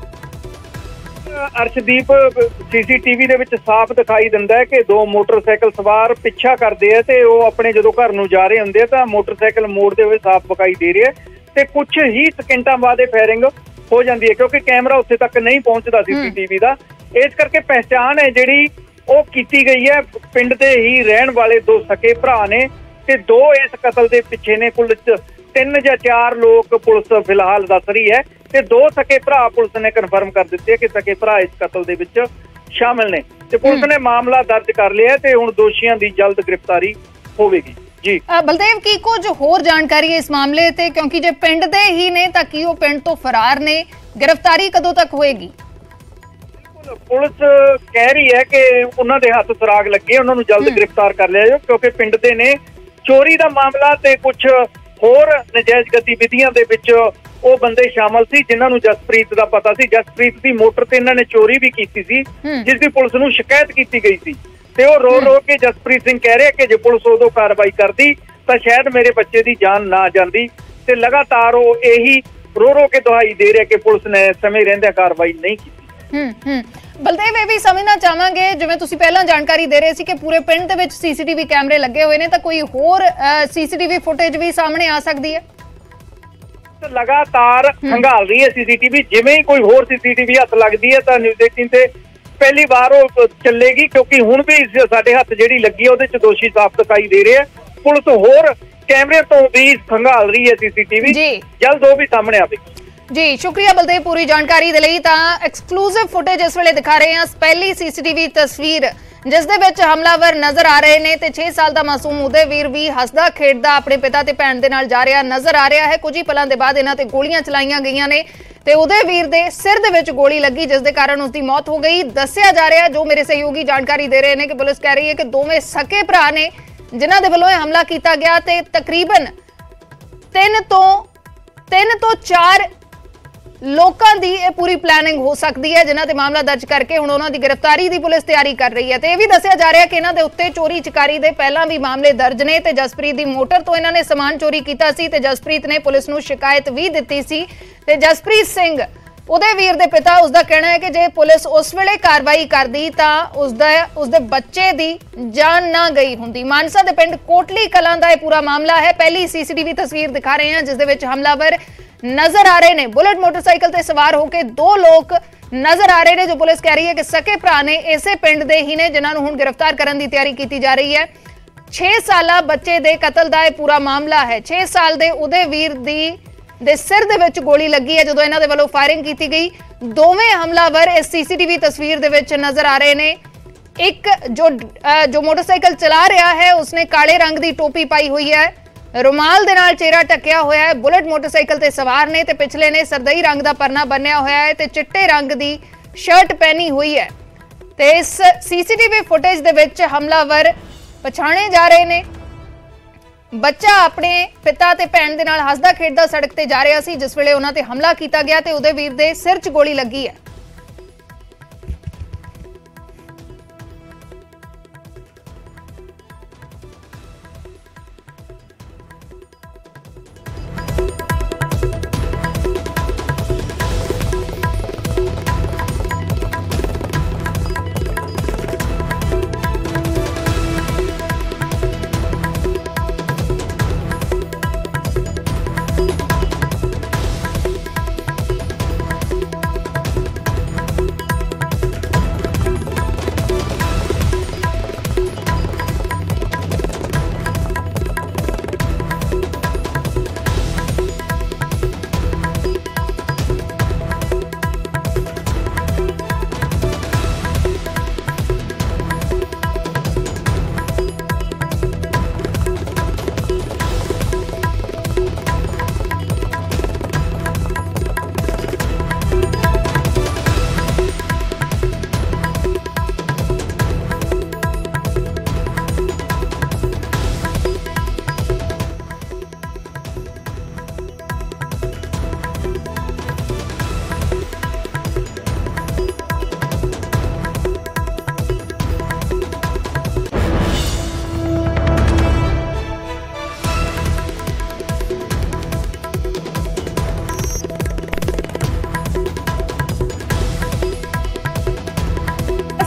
ਅਰਸ਼ਦੀਪ, ਸੀਸੀਟੀਵੀ ਦੇ ਵਿੱਚ ਸਾਫ਼ ਦਿਖਾਈ ਦਿੰਦਾ ਹੈ ਕਿ ਦੋ ਮੋਟਰਸਾਈਕਲ ਸਵਾਰ ਪਿੱਛਾ ਕਰਦੇ ਆ ਤੇ ਉਹ ਆਪਣੇ ਜਦੋਂ ਘਰ ਨੂੰ ਜਾ ਰਹੇ ਹੁੰਦੇ ਆ ਤਾਂ ਮੋਟਰਸਾਈਕਲ ਮੋੜਦੇ ਹੋਏ ਸਾਫ਼ ਦਿਖਾਈ ਦੇ ਰਿਹਾ ਤੇ ਕੁਝ ਹੀ ਸਕਿੰਟਾਂ ਬਾਅਦ ਇਹ ਫਾਇਰਿੰਗ ਹੋ ਜਾਂਦੀ ਹੈ ਕਿਉਂਕਿ ਕੈਮਰਾ ਉੱਥੇ ਤੱਕ ਨਹੀਂ ਪਹੁੰਚਦਾ ਸੀਸੀਟੀਵੀ ਦਾ। ਇਸ ਕਰਕੇ ਪਹਿਚਾਣ ਹੈ ਜਿਹੜੀ ਉਹ ਕੀਤੀ ਗਈ ਹੈ। ਪਿੰਡ ਦੇ ਹੀ ਰਹਿਣ ਵਾਲੇ ਦੋ ਸਕੇ ਭਰਾ ਨੇ ਤੇ ਦੋ ਇਸ ਕਤਲ ਦੇ ਪਿੱਛੇ ਨੇ। ਕੁੱਲ ਤਿੰਨ ਜਾਂ ਚਾਰ ਲੋਕ ਪੁਲਿਸ ਫਿਲਹਾਲ ਦੱਸ ਰਹੀ ਹੈ ਤੇ ਦੋ ਸਕੇ ਭਰਾ ਪੁਲਿਸ ਨੇ ਕਨਫਰਮ ਕਰ ਦਿੱਤੇ ਹੈ ਕਿ ਸਕੇ ਭਰਾ ਇਸ ਕਤਲ ਦੇ ਵਿੱਚ ਸ਼ਾਮਿਲ ਨੇ ਤੇ ਪੁਲਿਸ ਨੇ ਮਾਮਲਾ ਦਰਜ ਕਰ ਲਿਆ ਤੇ ਹੁਣ ਦੋਸ਼ੀਆਂ ਦੀ ਜਲਦ ਗ੍ਰਿਫਤਾਰੀ ਹੋਵੇਗੀ। ਜੀ ਬਲਦੇਵ, ਕੀ ਕੁਝ ਹੋਰ ਜਾਣਕਾਰੀ ਹੈ ਇਸ ਮਾਮਲੇ ਤੇ? ਕਿਉਂਕਿ ਜੇ ਪਿੰਡ ਦੇ ਹੀ ਨੇ ਤਾਂ ਕੀ ਉਹ ਪਿੰਡ ਤੋਂ ਫਰਾਰ ਨੇ? ਗ੍ਰਿਫਤਾਰੀ ਕਦੋਂ ਤੱਕ ਹੋਏਗੀ? ਪੁਲਿਸ ਕਹਿ ਰਹੀ ਹੈ ਕਿ ਉਹਨਾਂ ਦੇ ਹੱਥ ਸੁਰਾਗ ਲੱਗੇ, ਉਹਨਾਂ ਨੂੰ ਜਲਦ ਗ੍ਰਿਫਤਾਰ ਕਰ ਲਿਆ ਜਾਓ ਕਿਉਂਕਿ ਪਿੰਡ ਦੇ ਨੇ। ਚੋਰੀ ਦਾ ਮਾਮਲਾ ਤੇ ਕੁਝ ਹੋਰ ਨਜਾਇਜ਼ ਗਤੀਵਿਧੀਆਂ ਦੇ ਵਿੱਚ ਉਹ ਬੰਦੇ ਸ਼ਾਮਲ ਸੀ ਜਿਨ੍ਹਾਂ ਨੂੰ ਜਸਪ੍ਰੀਤ ਦਾ ਪਤਾ ਸੀ। ਜਸਪ੍ਰੀਤ ਦੀ ਮੋਟਰ ਤੇ ਇਹਨਾਂ ਨੇ ਚੋਰੀ ਵੀ ਕੀਤੀ ਸੀ ਜਿਸ ਦੀ ਪੁਲਿਸ ਨੂੰ ਸ਼ਿਕਾਇਤ ਕੀਤੀ ਗਈ ਸੀ ਤੇ ਉਹ ਰੋ ਰੋ ਕੇ ਜਸਪ੍ਰੀਤ ਸਿੰਘ ਕਹਿ ਰਿਹਾ ਕਿ ਜੇ ਪੁਲਿਸ ਉਦੋਂ ਕਾਰਵਾਈ ਕਰਦੀ ਤਾਂ ਸ਼ਾਇਦ ਮੇਰੇ ਬੱਚੇ ਦੀ ਜਾਨ ਨਾ ਜਾਂਦੀ ਤੇ ਲਗਾਤਾਰ ਉਹ ਇਹੀ ਰੋ ਰੋ ਕੇ ਦੁਹਾਈ ਦੇ ਰਿਹਾ ਕਿ ਪੁਲਿਸ ਨੇ ਸਮੇਂ ਰਹਿੰਦਿਆਂ ਕਾਰਵਾਈ ਨਹੀਂ ਕੀਤੀ। ਹੂੰ ਹੂੰ ਬਲਦੇਵ, ਇਹ ਵੀ ਸਮਝਣਾ ਚਾਹਾਂਗੇ ਜਿਵੇਂ ਤੁਸੀਂ ਪਹਿਲਾਂ ਜਾਣਕਾਰੀ ਦੇ ਰਹੇ ਸੀ ਕਿ ਪੂਰੇ ਪਿੰਡ ਦੇ ਵਿੱਚ ਸੀਸੀਟੀਵੀ ਕੈਮਰੇ ਲੱਗੇ ਹੋਏ ਨੇ ਤਾਂ ਕੋਈ ਹੋਰ ਸੀਸੀਟੀਵੀ ਫੁਟੇਜ ਵੀ ਸਾਹਮਣੇ ਆ ਸਕਦੀ ਹੈ? ਲਗਾਤਾਰ ਖੰਗਾਲ ਰਹੀ ਹੈ ਸੀਸੀਟੀਵੀ। ਜਿਵੇਂ ਹੀ ਕੋਈ ਹੋਰ ਸੀਸੀਟੀਵੀ ਹੱਥ ਲੱਗਦੀ ਹੈ ਤਾਂ ਨਿਊਜ਼ ਅਠਾਰਾਂ ਤੇ ਪਹਿਲੀ ਵਾਰ ਉਹ ਚੱਲੇਗੀ ਕਿਉਂਕਿ ਹੁਣ ਵੀ ਸਾਡੇ ਹੱਥ ਜਿਹੜੀ ਲੱਗੀ ਉਹਦੇ ਚ ਦੋਸ਼ੀ ਸਾਫ਼ ਦਿਖਾਈ ਦੇ ਰਹੇ ਆ। ਪੁਲਿਸ ਹੋਰ ਕੈਮਰੇ ਤੋਂ ਵੀ ਖੰਗਾਲ ਰਹੀ ਹੈ ਸੀਸੀਟੀਵੀ, ਜਲਦ ਉਹ ਵੀ ਸਾਹਮਣੇ ਆਵੇਗੀ। ਜੀ ਸ਼ੁਕਰੀਆ ਬਲਦੇਵ ਪੂਰੀ ਜਾਣਕਾਰੀ ਦੇ ਲਈ। ਤਾਂ ਐਕਸਕਲੂਸਿਵ ਫੁਟੇਜ ਇਸ ਵੇਲੇ ਦਿਖਾ ਰਹੇ ਹਾਂ। ਪਹਿਲੀ ਸੀਸੀਟੀਵੀ ਤਸਵੀਰ ਜਿਸ ਦੇ ਵਿੱਚ ਹਮਲਾਵਰ ਨਜ਼ਰ ਆ ਰਹੇ ਨੇ ਤੇ ਛੇ ਸਾਲ ਦਾ ਮਾਸੂਮ ਉਦੈਵੀਰ ਵੀ ਹੱਸਦਾ ਖੇਡਦਾ ਆਪਣੇ ਪਿਤਾ ਤੇ ਭੈਣ ਦੇ ਨਾਲ ਜਾ ਰਿਹਾ ਨਜ਼ਰ ਆ ਰਿਹਾ ਹੈ। ਕੁਝ ਹੀ ਪਲਾਂ ਦੇ ਬਾਅਦ ਇਹਨਾਂ ਤੇ ਗੋਲੀਆਂ ਚਲਾਈਆਂ ਗਈਆਂ ਨੇ ਤੇ ਉਦੈਵੀਰ ਦੇ ਸਿਰ ਦੇ ਵਿੱਚ ਗੋਲੀ ਲੱਗੀ ਜਿਸ ਦੇ ਕਾਰਨ ਉਸ ਦੀ ਮੌਤ ਹੋ ਗਈ। ਦੱਸਿਆ ਜਾ ਰਿਹਾ, ਜੋ ਮੇਰੇ ਸਹਿਯੋਗੀ ਜਾਣਕਾਰੀ ਦੇ ਰਹੇ ਨੇ, ਕਿ ਪੁਲਿਸ ਕਹਿ ਰਹੀ ਹੈ ਕਿ ਦੋਵੇਂ ਸਕੇ ਭਰਾ ਨੇ ਜਿਨ੍ਹਾਂ ਦੇ ਵੱਲੋਂ ਇਹ ਹਮਲਾ ਕੀਤਾ ਗਿਆ ਤੇ ਤਕਰੀਬਨ ਤਿੰਨ ਤੋਂ ਤਿੰਨ ਤੋਂ ਚਾਰ ਲੋਕਾਂ ਦੀ ਇਹ ਪੂਰੀ ਪਲੈਨਿੰਗ ਹੋ ਸਕਦੀ ਹੈ ਜਿਨ੍ਹਾਂ ਤੇ ਮਾਮਲਾ ਦਰਜ ਕਰਕੇ ਹੁਣ ਉਹਨਾਂ ਦੀ ਗ੍ਰਿਫਤਾਰੀ ਦੀ ਪੁਲਿਸ ਤਿਆਰੀ ਕਰ ਰਹੀ ਹੈ। ਤੇ ਇਹ ਵੀ ਦੱਸਿਆ ਜਾ ਰਿਹਾ ਕਿ ਇਹਨਾਂ ਦੇ ਉੱਤੇ ਚੋਰੀ ਚਕਾਰੀ ਦੇ ਪਹਿਲਾਂ ਵੀ ਮਾਮਲੇ ਦਰਜ ਨੇ ਤੇ ਜਸਪ੍ਰੀਤ ਦੀ ਮੋਟਰ ਤੋਂ ਇਹਨਾਂ ਨੇ ਸਮਾਨ ਚੋਰੀ ਕੀਤਾ ਸੀ ਤੇ ਜਸਪ੍ਰੀਤ ਨੇ ਪੁਲਿਸ ਨੂੰ ਸ਼ਿਕਾਇਤ ਵੀ ਦਿੱਤੀ ਸੀ ਤੇ ਜਸਪ੍ਰੀਤ ਸਿੰਘ ਉਦੈਵੀਰ ਦੇ ਪਿਤਾ, ਉਸ ਦਾ ਕਹਿਣਾ ਹੈ ਕਿ ਜੇ ਪੁਲਿਸ ਉਸ ਵੇਲੇ ਕਾਰਵਾਈ ਕਰਦੀ ਤਾਂ ਉਸ ਦਾ ਉਸ ਦੇ ਬੱਚੇ ਦੀ ਜਾਨ ਨਾ ਗਈ ਹੁੰਦੀ। ਮਾਨਸਾ ਦੇ ਪਿੰਡ ਕੋਟਲੀ ਕਲਾਂ ਦਾ ਇਹ ਪੂਰਾ ਮਾਮਲਾ ਹੈ। ਪਹਿਲੀ ਸੀਸੀਟੀਵੀ ਤਸਵੀਰ ਦਿਖਾ ਰਹੇ ਹਾਂ ਜਿਸ ਦੇ ਵਿੱਚ ਹਮਲਾਵਰ ਨਜ਼ਰ ਆ ਰਹੇ ਨੇ। ਬੁਲਟ ਮੋਟਰਸਾਈਕਲ ਤੇ ਸਵਾਰ ਹੋ ਕੇ ਦੋ ਲੋਕ ਨਜ਼ਰ ਆ ਰਹੇ ਨੇ ਜੋ ਪੁਲਿਸ ਕਹਿ ਰਹੀ ਹੈ ਕਿ ਸਕੇ ਭਰਾ ਨੇ, ਇਸੇ ਪਿੰਡ ਦੇ ਹੀ ਨੇ ਜਿਨ੍ਹਾਂ ਨੂੰ ਹੁਣ ਗ੍ਰਿਫਤਾਰ ਕਰਨ ਦੀ ਤਿਆਰੀ ਕੀਤੀ ਜਾ ਰਹੀ ਹੈ। ਛੇ ਸਾਲਾ ਬੱਚੇ ਦੇ ਕਤਲ ਦਾ ਇਹ ਪੂਰਾ ਮਾਮਲਾ ਹੈ। ਛੇ ਸਾਲ ਦੇ ਉਦੈਵੀਰ ਦੀ ਦੇ ਸਿਰ ਦੇ ਵਿੱਚ ਗੋਲੀ ਲੱਗੀ ਹੈ ਜਦੋਂ ਇਹਨਾਂ ਦੇ ਵੱਲੋਂ ਫਾਇਰਿੰਗ ਕੀਤੀ ਗਈ। ਦੋਵੇਂ ਹਮਲਾਵਰ ਇਸ ਸੀਸੀਟੀਵੀ ਤਸਵੀਰ ਦੇ ਵਿੱਚ ਨਜ਼ਰ ਆ ਰਹੇ ਨੇ। ਇੱਕ ਜੋ ਜੋ ਮੋਟਰਸਾਈਕਲ ਚਲਾ ਰਿਹਾ ਹੈ ਉਸਨੇ ਕਾਲੇ ਰੰਗ ਦੀ ਟੋਪੀ ਪਾਈ ਹੋਈ ਹੈ, रुमाल दे नाल चेहरा टकिया होया है, बुलेट मोटरसाइकिल ते सवार ने ते पिछले ने सरदई रंग दा परना बन्निया होया है ते चिट्टे रंग दी शर्ट पहनी हुई है। ते इस सीसीटीवी फुटेज दे विच हमलावर पछाणे जा रहे ने। बच्चा अपने पिता ते भैन दे नाल हसदा खेडदा सड़क ते जा रहा सी जिस वेले उन्हां ते हमला कीता गया ते उदयवीर दे सिर च गोली लगी है।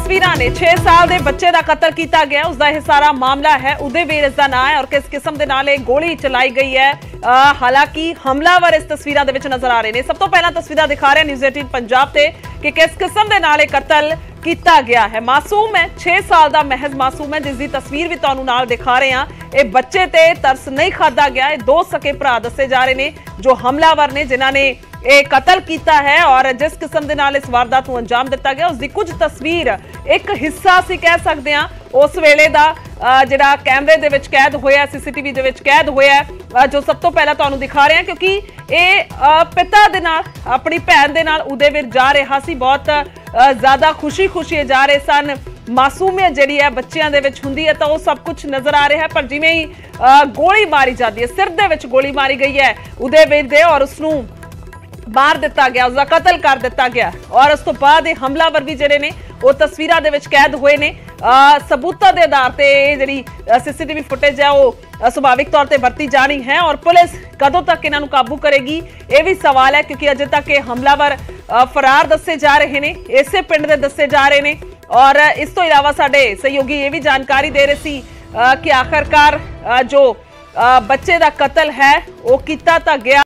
ਤਸਵੀਰਾਂ ਨੇ ਛੇ ਸਾਲ ਦੇ ਬੱਚੇ ਦਾ ਕਤਲ ਕੀਤਾ ਗਿਆ, ਉਸ ਦਾ ਇਹ ਸਾਰਾ ਮਾਮਲਾ ਹੈ। ਉਦੇਵੀਰ ਇਸ ਦਾ ਨਾਂ ਹੈ ਔਰ ਕਿਸ ਕਿਸਮ ਦੇ ਨਾਲ ਇਹ ਗੋਲੀ ਚਲਾਈ ਗਈ ਹੈ। ਹਾਲਾਂਕਿ ਹਮਲਾਵਰ ਇਸ ਤਸਵੀਰਾਂ ਦੇ ਵਿੱਚ ਨਜ਼ਰ ਆ ਰਹੇ ਨੇ। ਸਭ ਤੋਂ ਪਹਿਲਾਂ ਤਸਵੀਰਾਂ ਦਿਖਾ ਰਹੇ ਨਿਊਜ਼ ਅਠਾਰਾਂ ਪੰਜਾਬ ਤੇ ਕਿ ਕਿਸ ਕਿਸਮ ਦੇ ਨਾਲ ਇਹ ਕਤਲ ਕੀਤਾ ਗਿਆ ਹੈ। ਮਾਸੂਮ ਹੈ, ਛੇ ਸਾਲ ਦਾ ਮਹਿਜ਼ ਮਾਸੂਮ ਹੈ, ਜਿਸ ਦੀ ਤਸਵੀਰ ਵੀ ਤੁਹਾਨੂੰ ਨਾਲ ਦਿਖਾ ਰਹੇ ਹਾਂ। ਇਹ ਬੱਚੇ ਤੇ ਤਰਸ ਨਹੀਂ ਖਾਦਾ ਗਿਆ। ਇਹ ਦੋ ਸਕੇ ਭਰਾ ਦੱਸੇ ਜਾ ਰਹੇ ਨੇ ਜੋ ਹਮਲਾਵਰ ਨੇ, ਜਿਨ੍ਹਾਂ ਨੇ ਇਹ ਕਤਲ ਕੀਤਾ ਹੈ ਔਰ ਜਿਸ ਕਿਸਮ ਦੇ ਨਾਲ ਇਸ ਵਾਰਦਾਤ ਨੂੰ ਅੰਜਾਮ ਦਿੱਤਾ ਗਿਆ ਉਸ ਦੀ ਕੁਝ ਤਸਵੀਰ, ਇੱਕ ਹਿੱਸਾ ਅਸੀਂ ਕਹਿ ਸਕਦੇ ਹਾਂ ਉਸ ਵੇਲੇ ਦਾ ਜਿਹੜਾ ਕੈਮਰੇ ਦੇ ਵਿੱਚ ਕੈਦ ਹੋਇਆ, ਸੀਸੀਟੀਵੀ ਦੇ ਵਿੱਚ ਕੈਦ ਹੋਇਆ, ਜੋ ਸਭ ਤੋਂ ਪਹਿਲਾਂ ਤੁਹਾਨੂੰ ਦਿਖਾ ਰਹੇ ਹਾਂ। ਕਿਉਂਕਿ ਇਹ ਪਿਤਾ ਦੇ ਨਾਲ, ਆਪਣੀ ਭੈਣ ਦੇ ਨਾਲ ਉਦੇਵੀਰ ਜਾ ਰਿਹਾ ਸੀ। ਬਹੁਤ ਜ਼ਿਆਦਾ ਖੁਸ਼ੀ ਖੁਸ਼ੀ ਜਾ ਰਹੇ ਸਨ। ਮਾਸੂਮੀਅਤ ਜਿਹੜੀ ਹੈ ਬੱਚਿਆਂ ਦੇ ਵਿੱਚ ਹੁੰਦੀ ਹੈ ਤਾਂ ਉਹ ਸਭ ਕੁਝ ਨਜ਼ਰ ਆ ਰਿਹਾ ਹੈ। ਪਰ ਜਿਵੇਂ ਹੀ ਗੋਲੀ ਮਾਰੀ ਜਾਂਦੀ ਹੈ, ਸਿਰ ਦੇ ਵਿੱਚ ਗੋਲੀ ਮਾਰੀ ਗਈ ਹੈ ਉਦੇਵੀਰ ਦੇ ਔਰ ਉਸਨੂੰ ਮਾਰ ਦਿੱਤਾ ਗਿਆ, ਉਸਦਾ ਕਤਲ ਕਰ ਦਿੱਤਾ ਗਿਆ। ਔਰ ਉਸ ਤੋਂ ਬਾਅਦ ਇਹ ਹਮਲਾਵਰ ਵੀ ਜਿਹੜੇ ਨੇ ਉਹ ਤਸਵੀਰਾਂ ਦੇ ਵਿੱਚ ਕੈਦ ਹੋਏ ਨੇ। ਸਬੂਤਾਂ ਦੇ ਆਧਾਰ ਤੇ ਜਿਹੜੀ ਸੀਸੀਟੀਵੀ ਫੁਟੇਜ ਹੈ ਉਹ ਸੁਭਾਵਿਕ ਤੌਰ ਤੇ ਵਰਤੀ ਜਾਣੀ ਹੈ ਔਰ ਪੁਲਿਸ ਕਦੋਂ ਤੱਕ ਇਹਨਾਂ ਨੂੰ ਕਾਬੂ ਕਰੇਗੀ ਇਹ ਵੀ ਸਵਾਲ ਹੈ, ਕਿਉਂਕਿ ਅਜੇ ਤੱਕ ਇਹ ਹਮਲਾਵਰ ਫਰਾਰ ਦੱਸੇ ਜਾ ਰਹੇ ਨੇ, ਇਸੇ ਪਿੰਡ ਦੇ ਦੱਸੇ ਜਾ ਰਹੇ ਨੇ। ਔਰ ਇਸ ਤੋਂ ਇਲਾਵਾ ਸਾਡੇ ਸਹਿਯੋਗੀ ਇਹ ਵੀ ਜਾਣਕਾਰੀ ਦੇ ਰਹੇ ਸੀ ਕਿ ਆਖਰਕਾਰ ਜੋ ਬੱਚੇ ਦਾ ਕਤਲ ਹੈ ਉਹ ਕੀਤਾ ਤਾਂ ਗਿਆ।